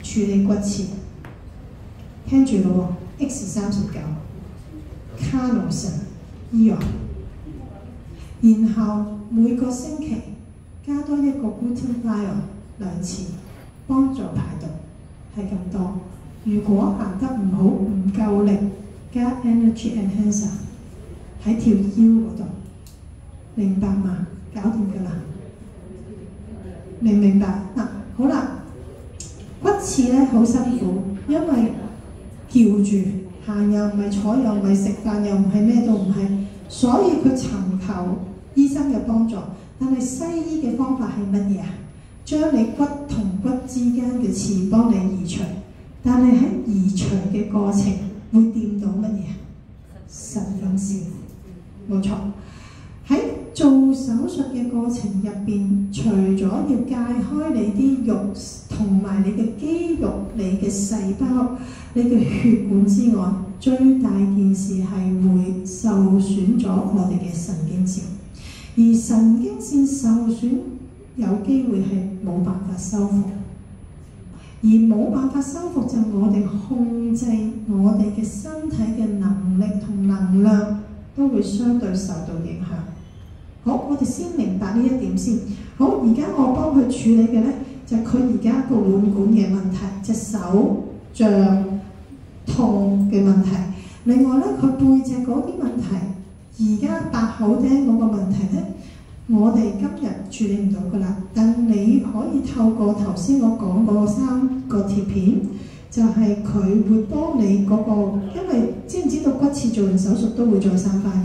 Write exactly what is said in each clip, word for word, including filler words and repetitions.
處理骨刺。聽住咯喎 ，X 三十九 Carnoson 醫藥，然後每個星期加多一個 glutathione 兩次，幫助排毒，係咁多。如果行得唔好唔夠力，加 energy enhancer 喺條腰嗰度，明白嘛？搞掂㗎啦，明唔明白？嗱、啊，好啦，骨刺咧好辛苦，因為叫住行又唔係，坐又唔係，食飯又唔係，咩都唔係，所以佢尋求醫生嘅幫助。但係西醫嘅方法係乜嘢啊？將你骨同骨之間嘅刺幫你移除，但係喺移除嘅過程會掂到乜嘢啊？神經線，冇錯。喺做手術嘅過程入邊，除咗要解開你啲肉同埋你嘅肌肉、你嘅細胞、你嘅血管之外，最大件事係會受損咗我哋嘅神經線。而神經線受損有機會係冇辦法修復，而冇辦法修復就我哋控制我哋嘅身體嘅能力同能量都會相對受到影響。好，我哋先明白呢一點先。好，而家我幫佢處理嘅呢，就係佢而家個腕管嘅問題，隻手脹痛嘅問題。另外呢，佢背脊嗰啲問題，而家白口釘嗰個問題呢，我哋今日處理唔到噶啦。但你可以透過頭先我講嗰三個貼片，就係佢會幫你嗰個，因為知唔知道骨刺做完手術都會再生翻㗎？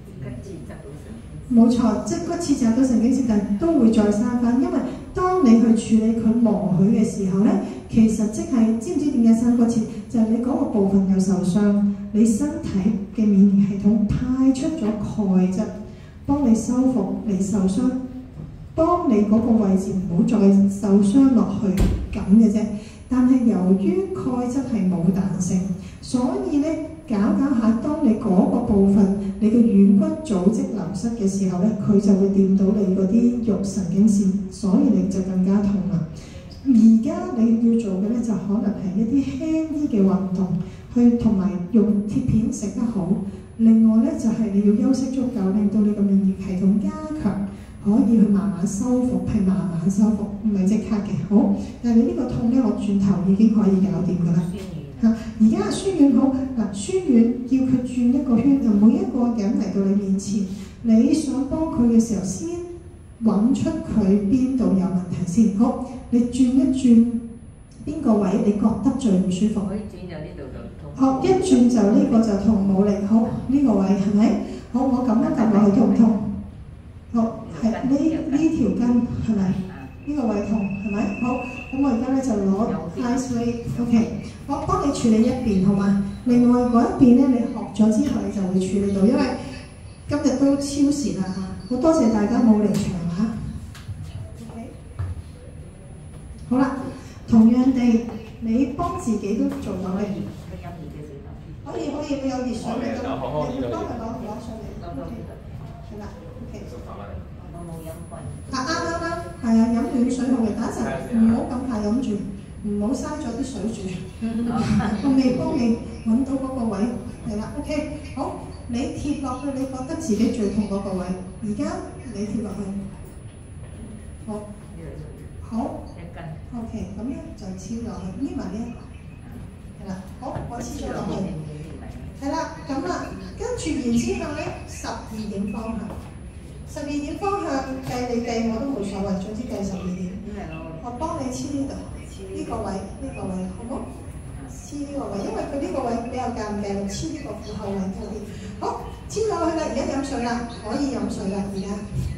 冇錯，即係骨刺扎到神經線，但都會再生翻。因為當你去處理佢磨佢嘅時候咧，其實即係知唔知點解生骨刺？就係、是、你嗰個部分有受傷，你身體嘅免疫系統派出咗鈣質，幫你修復你受傷，幫你嗰個位置唔好再受傷落去咁嘅啫。但係由於鈣質係冇彈性，所以咧搞搞下，當你嗰個部分你嘅軟骨組織流失嘅時候咧，佢就會掂到你嗰啲肉神經線，所以你就更加痛啦。而家你要做嘅咧，就可能係一啲輕啲嘅運動，去同埋用貼片食得好。另外咧就係、是、你要休息足夠，令到你個免疫系統加強，可以去慢慢修復，係慢慢修復，唔係即刻嘅。好，但係你呢個痛咧，我轉頭已經可以搞掂㗎啦。嚇！而家宣遠好嗱，宣遠叫佢轉一個圈，就每一個人嚟到你面前，你想幫佢嘅時候，先揾出佢邊度有問題先。好，你轉一轉邊個位你覺得最唔舒服？可以轉就呢度就痛。好，一轉就呢個就痛冇力。好，呢、這個位係咪？好，我撳一撳落去痛唔痛？好，係呢呢條筋係咪？呢、這個位痛係咪？好，咁我而家咧就攞 ice weight，OK。我幫你處理一邊好嗎？另外嗰一邊咧，你學咗之後你就會處理到，因為今日都超時啦嚇，好多謝大家冇離場嚇。OK， 好啦，同樣地，你幫自己都做到咧。可以可以，你有熱水你都，你幫佢攞攞上嚟。係啦 ，OK。我冇飲過。啊啱啱啱，係啊，飲暖水好嘅，等一陣唔好咁快飲住。唔好嘥咗啲水住，我未幫你揾到嗰個位，係啦 ，OK， 好，你貼落去，你覺得自己最痛嗰個位，而家你貼落去，好，好 ，OK， 咁咧就黐落去，黏埋呢一個，係啦，好，我黐咗落去，係啦，咁啦，跟住然之後咧，十二點方向，十二點方向計你計我都冇所謂，總之計十二點，我幫你黐呢度。呢個位，呢、這個位，好唔好？黐呢個位，因為佢呢個位比較尷尬，黐呢個虎口位多啲。好，黐落去啦，而家飲水啦，可以飲水啦，而家。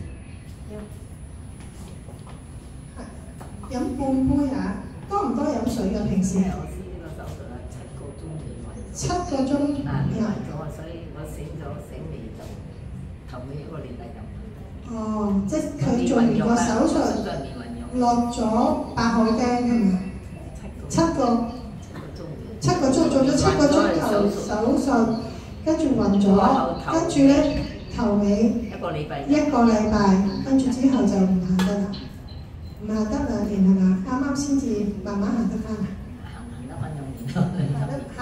係飲半杯嚇，多唔多飲水㗎？平時？我知呢個手術係七個鐘嘅。七個鐘。啊，因為咗啊，所以我醒咗醒嚟就頭尾一個禮拜飲。哦，即係佢做完個手術。落咗八號釘係咪？七個七個鐘做咗七個鐘頭手術，跟住暈咗，跟住咧頭尾一個禮拜，一個禮拜，跟住之後就唔行得啦，唔行得兩年係嘛？啱啱先至慢慢行得翻啊！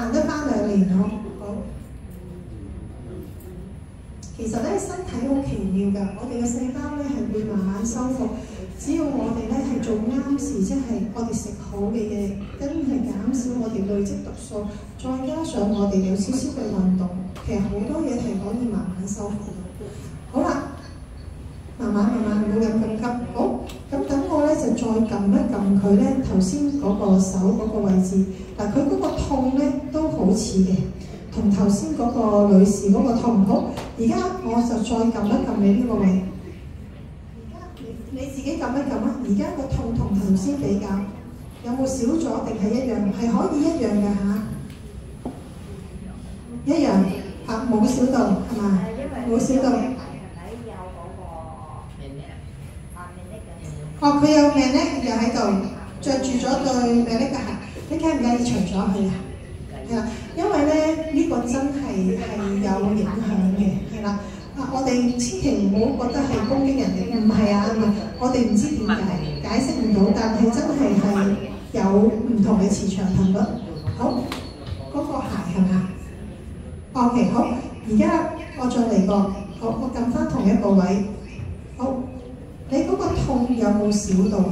行得翻兩年好，好。其實咧身體好奇妙㗎，我哋嘅細胞咧係會慢慢修復，只要我哋咧係做啱事，即係我哋食好嘅嘢，跟係減少我哋累積毒素，再加上我哋有少少嘅運動，其實好多嘢係可以慢慢修復。好啦，慢慢慢慢唔好咁咁急。好，咁等我咧就再撳一撳佢咧頭先嗰個手嗰個位置。嗱，佢嗰個痛咧都好似嘅。同頭先嗰個女士嗰個痛唔好，而家我就再撳一撳你呢個位。而家你你自己撳一撳啊！而家個痛同頭先比較，有冇少咗定係一樣？係可以一樣嘅嚇，一樣嚇，冇少到係嘛？冇少到。哦，佢有命咧，又喺度着住咗對命咧嘅鞋，你介唔介意除咗佢啊？係啦，因為咧呢、這個真係係有影響嘅，係啦。啊，我哋千祈唔好覺得係攻擊人哋，唔係啊，我哋唔知點解，解釋唔到，但係真係係有唔同嘅磁場頻率。好，嗰、那個鞋係咪 ？OK， 好，而家我再嚟過，好，我撳翻同一個位，好，你嗰個痛有冇少到啊？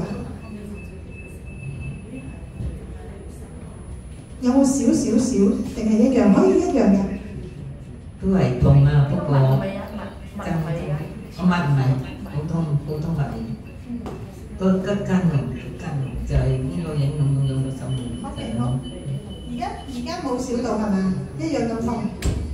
有冇少少少定係一樣？可以一樣嘅。 都係痛啊，不過就我唔係唔係普通普通嘅，個個筋肉筋肉就係呢個影響影響到手面。 OK， 好。而家而家冇少到係咪？一樣咁痛，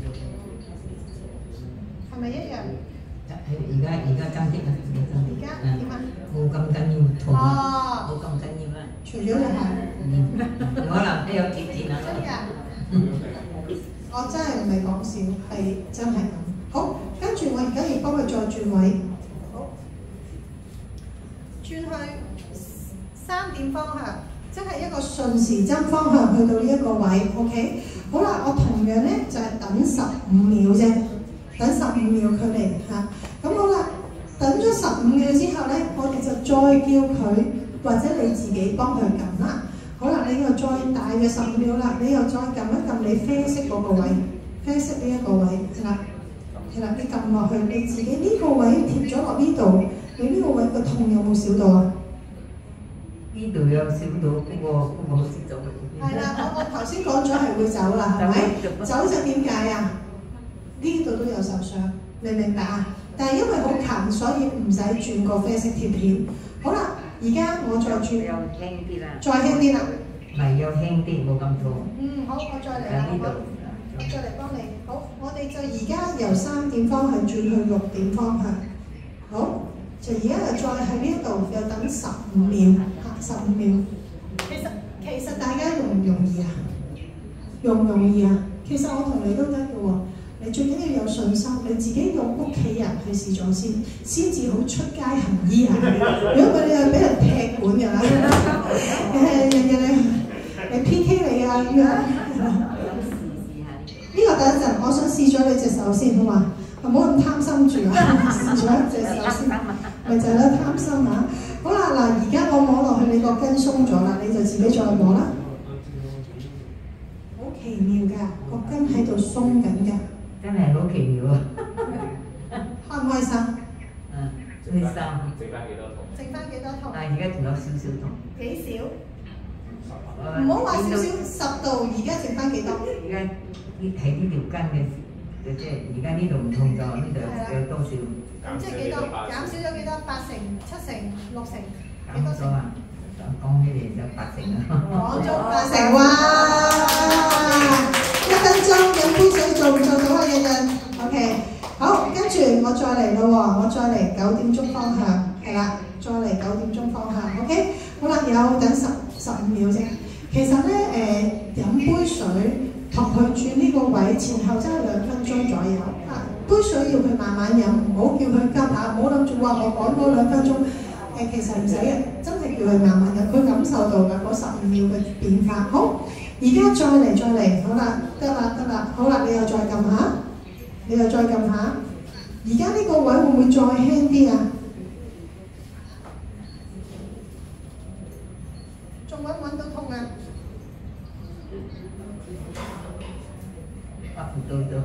係咪一樣？ 而家而家增啲啦， 而家點啊？ 冇咁緊要痛，冇咁緊要啦。 除咗你係， 可能都有幾天啊。 真㗎，我真係唔係講笑，係真係咁。好，跟住我而家要幫佢再轉位，好，轉去三點方向，即係一個順時針方向去到呢一個位 ，OK。好啦，我同樣咧就係、是、等十五秒啫，等十五秒距離嚇。咁好啦，等咗十五秒之後咧，我哋就再叫佢。或者你自己幫佢撳啦。好啦，你又再大約十五秒啦，你又再撳一撳你啡色嗰個位，啡色呢一個位係啦，係啦，你撳落去，你自己呢個位貼咗落呢度，你呢個位個痛有冇少到啊？ 呢度有少到，不過不過好似走咗。 係啦，我我頭先講咗係會走啦，係咪？走就點解啊？呢度都有受傷，明唔明白啊？但係因為好近，所以唔使轉個啡色貼片。好啦。而家我再轉， 又輕啲啦， 再輕啲啦， 唔係又輕啲，冇咁痛。 嗯，好，我再嚟啦，好嗎？我再嚟幫你。好，我哋就而家由三點方向轉去六點方向。好，就而家又再喺呢一度又等十五秒，嚇，十五秒。其實其實大家容唔容易啊？容唔容易啊？其實我同你都得嘅喎。你最緊要有信心，你自己用屋企人去試咗先，先至好出街行醫啊！如果唔係你又俾人踢館㗎啦，誒人哋嚟 P K 你啊咁樣。呢個等一陣，我想試咗你隻手先，好嘛？唔好咁貪心住啊！試咗一隻手先，咪就係咯貪心啊！好啦，嗱，而家我摸落去，你個筋鬆咗啦，你就自己再摸啦。好奇妙㗎，個筋喺度鬆緊㗎。 真係好奇妙啊！ 開唔開心？ 嗯，開心。 剩翻幾多痛？ 剩翻幾多痛？ 但係而家仲有少少痛。 幾少？唔好話少少，十度。而家剩翻幾多？ 而家呢睇呢條筋嘅，即係而家呢度唔痛咗，呢度有多少？ 即係幾多？減少咗幾多？八成、七成、六成？幾多成？ 講起嚟就八成啦。 講咗八成哇！一分鐘飲杯水做唔做到啊？日日 OK， 好，跟住我再嚟咯喎，我再嚟九點鐘方向，係啦，再嚟九點鐘方向 ，OK， 好啦，有等十十五秒啫。其實咧誒，飲、呃、杯水同佢轉呢個位前後真係兩分鐘左右。啊，杯水要佢慢慢飲，唔好叫佢急下，唔好諗住話我趕嗰兩分鐘。誒，其實唔使嘅，真係叫佢慢慢飲，佢感受到㗎嗰十五秒嘅變化。好。而家再嚟再嚟，好啦，得啦得啦，好啦，你又再撳下，你又再撳下。而家呢個位會唔會再輕啲啊？仲揾唔揾到痛啊？ 畫唔到咗。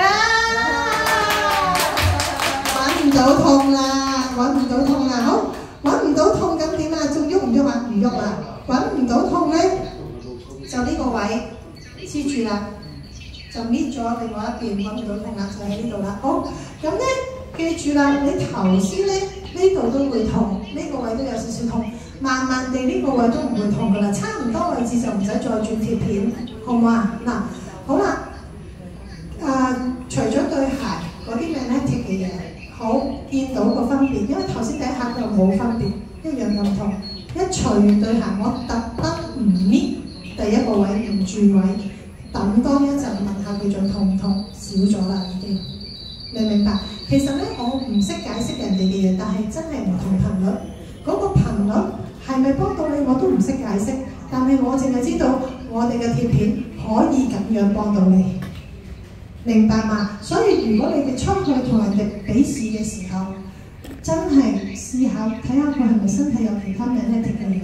揾唔到痛啦，揾唔到痛啦，好，揾唔到痛咁點啊？仲喐唔喐啊？唔喐啦，揾唔到痛咧，就呢個位黐住啦，就搣咗另外一邊，揾唔到痛啦，就喺呢度啦。好，咁咧記住啦，你頭先咧呢度都會痛，呢、這個位都有少少痛，慢慢地呢個位都唔會痛噶啦，差唔多位置就唔使再轉貼片，好唔好啊？嗱，好啦，誒、呃，除咗對鞋嗰啲咩咧貼嘅嘢。好，見到個分別，因為頭先第一下就冇分別，一樣咁痛。一除完對鞋，我特登唔搣第一個位，唔轉位，等多一陣問下佢仲痛唔痛，少咗啦已經。你明白？其實咧，我唔識解釋人哋嘅嘢，但係真係唔同頻率。嗰、那個頻率係咪幫到你，我都唔識解釋。但係我淨係知道，我哋嘅貼片可以咁樣幫到你。明白嘛？所以如果你哋出去同人哋比試嘅時候，真係試下睇下佢係咪身體有其他名咧貼嘅嘢。